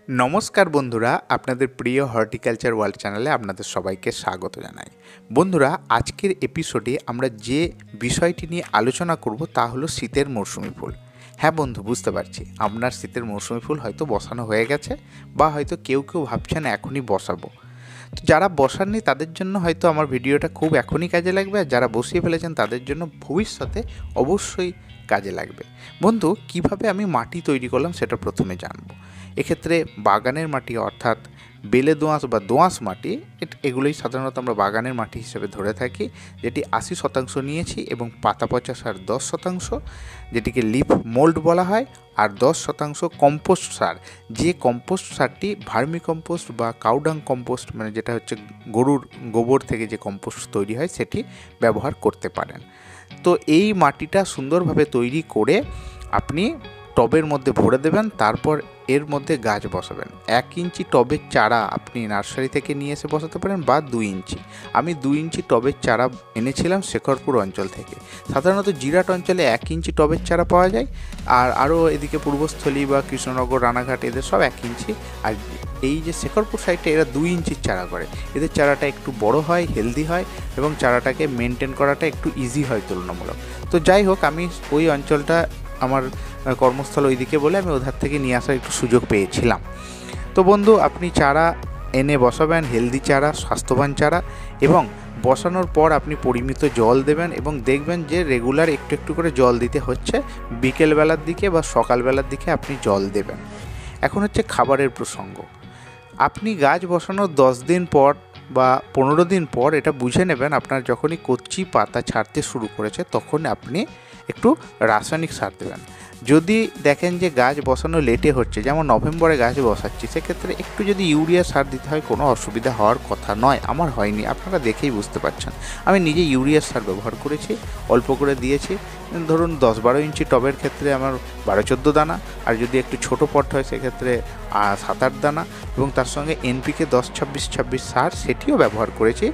नमस्कार बंधुरा आपनादेर प्रिय हर्टिकालचार वार्ल्ड चैनेले आपनादेर सबाइके स्वागत जानाई। बंधुरा आजकेर एपिसोडे आमरा जे विषयटी निये आलोचना करब ता हलो शीतेर मौसुमी फुल। हाँ बंधु बुझते पारछि आपनार शीतेर मौसुमी फुल हयतो बसानो हये गेछे बा हयतो केउ केउ भाबछेन एखोनी बसाबो। तो जारा बसाननि तादेर जन्य हयतो आमार भिडियोटा खूब एखोनी काजे लागबे, और जारा बसिए फेलेछेन तादेर जन्य भविष्यते अवश्यई काजे लागबे। बंधु किभाबे आमी माटी तैरी करलाम सेटा प्रथमे जानबो। एक्षेत्रे बागानेर माटी अर्थात बेले दोआँश बा दोआँश माटी एगुलोई साधारणत आमरा बागानेर माटी हिसेबे धरे थाकी, जेटी 80% नियेछि एबं पाता पचा सार 10% जेटिके लिफ मोल्ड बला हय, और 10% कम्पोस्ट सार, जे कम्पोस्ट सारटी भार्मी कम्पोस्ट बा काउडांग कम्पोस्ट माने जेटा हच्छे गरुर गोबर थेके जे कम्पोस्ट तैरी हय सेटी व्यवहार करते पारेन। तो एई माटिटा सुंदरभावे तैरी करे आपनी टबेर मध्य भरे देवें, तारपर एर मध्य गाछ बसाबेन। 1 इंची टबेर चारा आपनी नार्सारि थेके निये एसे बसाते पारेन बा 2 इंची। आमी 2 इंची टबेर चारा এনেছিলাম शेखरपुर अंचल थेके। साधारणत जिराट अंचले 1 इंची टबेर चारा पाওয়া যায়, আর আরও এদিকে পূর্বস্থলী বা কৃষ্ণনগর রানাঘাট এদের সব 1 इंची। আর এই যে শেখরপুর সাইডে এরা 2 इंचिर চারা করে। এদের চারাটা একটু বড় হয়, হেলদি হয় এবং চারাটাকে মেনটেন করাটা একটু ইজি হয় তুলনামূলক। তো যাই হোক আমি ওই অঞ্চলটা আমার কর্মস্থল ওইদিকে বলে আমি ওধার থেকে নিয়ে আসার একটু সুযোগ পেয়েছিলাম। তো বন্ধু আপনি চারা এনে বসাবেন, হেলদি চারা, স্বাস্থ্যবান চারা, এবং বসানোর পর আপনি পরিমিত জল দেবেন এবং দেখবেন যে রেগুলার একটু একটু করে জল দিতে হচ্ছে। বিকেলবেলার দিকে বা সকালবেলার দিকে আপনি জল দেবেন। এখন হচ্ছে খাবারের প্রসঙ্গ। আপনি গাছ বসানোর 10 দিন পর বা 15 দিন পর এটা বুঝে নেবেন আপনার যখনই কচি পাতা ছাড়তে শুরু করেছে তখন আপনি একটু রাসায়নিক সার দেবেন। যদি দেখেন যে গাছ বসানো লেটে হচ্ছে, যেমন নভেম্বরে গাছ বসাচ্ছি, সেক্ষেত্রে একটু যদি ইউরিয়া সার দিতে হয় কোনো অসুবিধা হওয়ার কথা নয়। আমার হয়নি, আপনারা দেখেই বুঝতে পারছেন। আমি নিজে ইউরিয়া সার ব্যবহার করেছি, অল্প করে দিয়েছি। ধরুন 10-12 ইঞ্চি টবের ক্ষেত্রে আমার 12-14 দানা, আর যদি একটু ছোটো পট হয় সেক্ষেত্রে 7-8 দানা, এবং তার সঙ্গে এনপিকে 10-26-26 সার সেটিও ব্যবহার করেছি।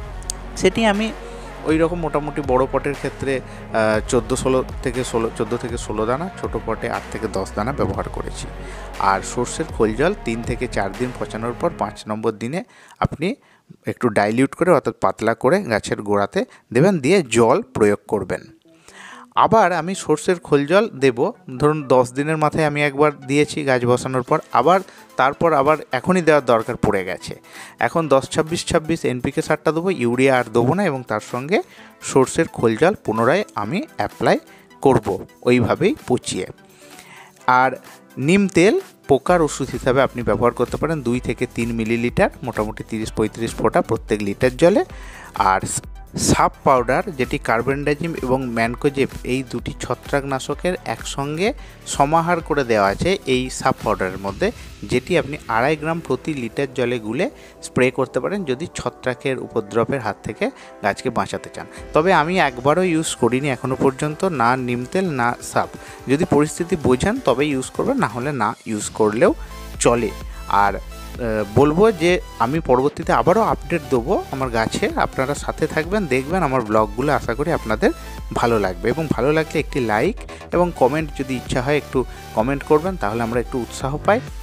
সেটি আমি ওই রকম মোটামুটি বড় পটের ক্ষেত্রে 14 থেকে 16 দানা, ছোটো পটে 8 থেকে 10 দানা ব্যবহার করেছি। আর সর্ষের খোল জল 3 থেকে 4 দিন পচানোর পর 5 নম্বর দিনে আপনি একটু ডাইলিউট করে অর্থাৎ পাতলা করে গাছের গোড়াতে দেবেন, দিয়ে জল প্রয়োগ করবেন। আবার আমি সর্ষের খোল জল দেব, ধরুন 10 দিনের মাথায় আমি একবার দিয়েছি গাছ বসানোর পর, তারপর আবার এখনই দেওয়ার দরকার পড়ে গেছে। এখন 10-26-26 এনপিকে সারটা দেবো, ইউরিয়া আর দেবো না, এবং তার সঙ্গে সর্ষের খোল জল পুনরায় আমি অ্যাপ্লাই করব ওইভাবেই পচিয়ে। আর নিম তেল পোকার ওষুধ হিসাবে আপনি ব্যবহার করতে পারেন 2 থেকে 3 মিলিলিটার, মোটামুটি 30-35 ফোঁটা প্রত্যেক লিটার জলে। আর সাপ পাউডার, যেটি কার্বেন্ডাজিম এবং ম্যানকোজেব এই দুটি ছত্রাকনাশকের একসঙ্গে সমাহার করে দেওয়া আছে এই সাপ পাউডারের মধ্যে, যেটি আপনি 2.5 গ্রাম প্রতি লিটার জলে গুলে স্প্রে করতে পারেন যদি ছত্রাকের উপদ্রবের হাত থেকে গাছকে বাঁচাতে চান। তবে আমি একবারও ইউজ করিনি এখনও পর্যন্ত, না নিম তেল না সাপ। যদি পরিস্থিতি বোঝেন তবে ইউজ করবেন, না হলে না ইউজ করলেও চলে। আর বলবো যে আমি পরবর্তীতে আবারও আপডেট দেবো আমার গাছে, আপনারা সাথে থাকবেন, দেখবেন আমার ব্লগগুলো। আশা করি আপনাদের ভালো লাগবে, এবং ভালো লাগলে একটি লাইক এবং কমেন্ট যদি ইচ্ছা হয় একটু কমেন্ট করবেন, তাহলে আমরা একটু উৎসাহ পাই।